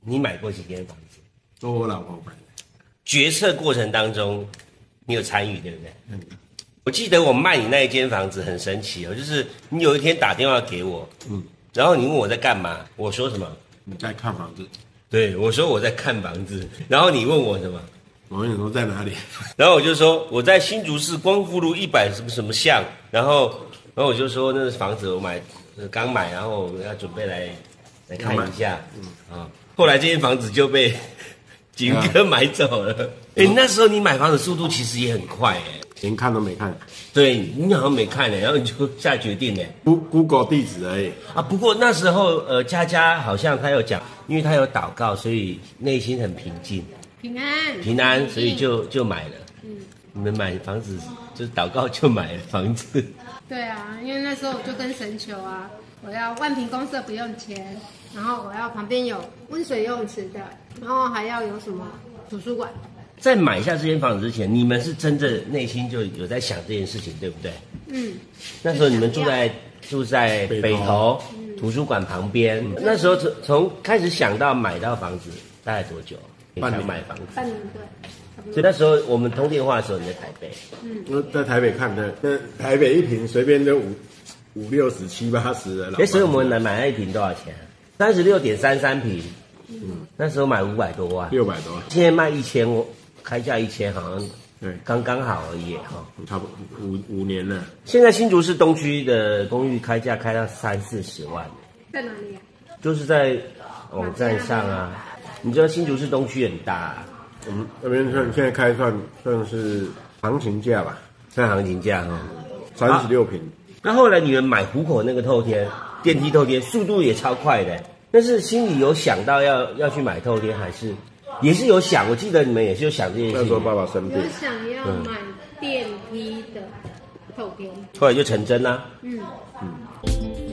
你买过几间房子？ 都我老婆买的。 决策过程当中，你有参与，对不对？我记得我卖你那一间房子很神奇哦，就是你有一天打电话给我，然后你问我在干嘛，我说什么？ 你在看房子？ 对，我说我在看房子，然后你问我什么？ 我问你说在哪里？ 然后我就说我在新竹市光复路100什么什么巷，然后我就说那房子我刚买，然后要准备来看一下，后来这间房子就被景哥买走了。那时候你买房子速度其实也很快连看都没看。 对，你好像没看然后你就下决定 Google 地址而已啊。不过那时候佳佳好像他有讲，因为他有祷告，所以内心很平静，平安，所以就买了。你们买房子就是祷告就买了房子。 对啊，因为那时候我就跟神求啊，我要万平公社不用钱，然后我要旁边有温水游泳池的，然后还要有什么图书馆。 在买下这间房子之前，你们是真正内心就有在想这件事情，对不对？那时候你们住在北投图书馆旁边，那时候从开始想到买到房子大概多久？ 半年买房子。 半年对。 所以那时候我们通电话的时候，你在台北。 我在台北看的，在台北一坪随便都五六十、7、80的。 所以我们买那一坪多少钱？36.33平。那时候买500多万 ，600多。 现在卖1000，开价1000，好像对， 刚刚好而已差不多5年了。 现在新竹市东区的公寓开价开到30-40万。 在哪里就是在网站上啊。你知道新竹市东区很大我们那边现在开算是行情价吧， 看行情价 36坪。 那后来你们买湖口那个透天电梯透天，速度也超快的。但是心里有想到要去买透天，还是也是有想？我记得你们也是有想这件事情。 那时候爸爸生病， 有想要买电梯的透天， 后来就成真啦。 嗯。